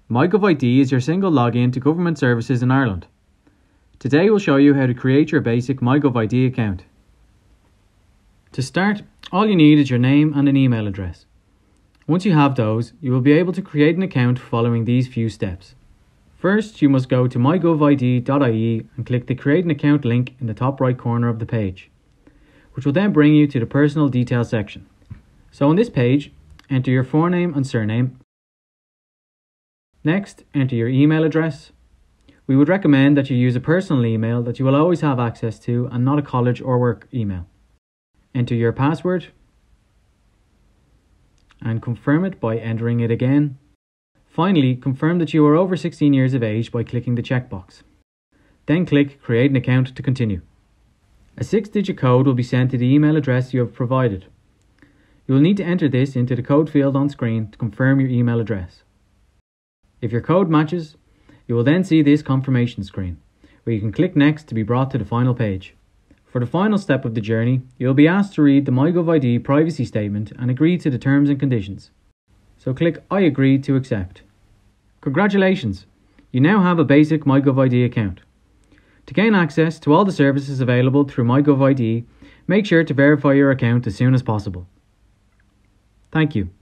MyGovID is your single login to government services in Ireland. Today we'll show you how to create your basic MyGovID account. To start, all you need is your name and an email address. Once you have those, you will be able to create an account following these few steps. First, you must go to mygovid.ie and click the Create an Account link in the top right corner of the page, which will then bring you to the Personal Details section. So on this page, enter your forename and surname. Next, enter your email address. We would recommend that you use a personal email that you will always have access to and not a college or work email. Enter your password and confirm it by entering it again. Finally, confirm that you are over 16 years of age by clicking the checkbox. Then click Create an Account to continue. A 6-digit code will be sent to the email address you have provided. You will need to enter this into the code field on screen to confirm your email address. If your code matches, you will then see this confirmation screen, where you can click Next to be brought to the final page. For the final step of the journey, you will be asked to read the MyGovID privacy statement and agree to the terms and conditions. So click I agree to accept. Congratulations! You now have a basic MyGovID account. To gain access to all the services available through MyGovID, make sure to verify your account as soon as possible. Thank you.